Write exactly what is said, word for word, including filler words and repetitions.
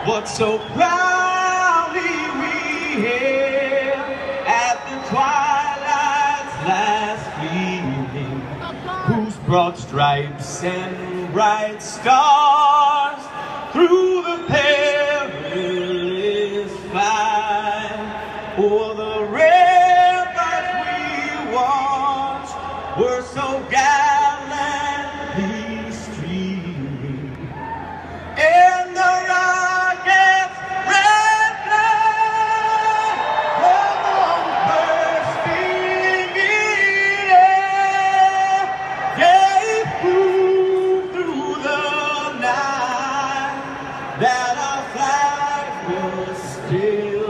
What so proudly we hailed at the twilight's last gleaming, whose broad stripes and bright stars through the perilous fight o'er the ramparts we watched were so gallantly streaming, and the rockets' red flag along bursting in air gave proof through the night that our flag was still